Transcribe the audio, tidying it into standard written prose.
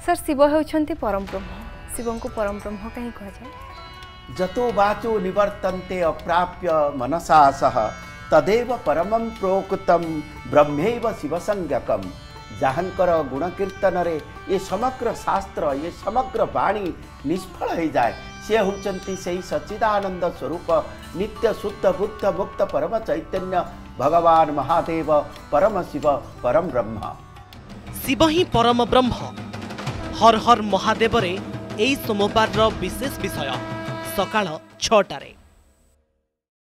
Sir Shiv होउछंती परम ब्रह्म शिवं को परम ब्रह्म कहीं कह जाए जतो वाचो निवर्तन्ते अप्राप्य मनसा सह तदेव परमं प्रोक्तम ब्रह्मैव शिवसंज्ञकम जहांकर गुण कीर्तन रे ये समग्र शास्त्र ये समग्र वाणी निष्फल हो जाए से होचंती सही सच्चिदानंद स्वरूप नित्य शुद्ध बुद्ध मुक्त परम चैतन्य भगवान महादेव परम शिव परम ब्रह्म शिव ही परम ब्रह्म हर हर महादेव रे एई सोमवार विशेष विषय सकाळ 6टारे।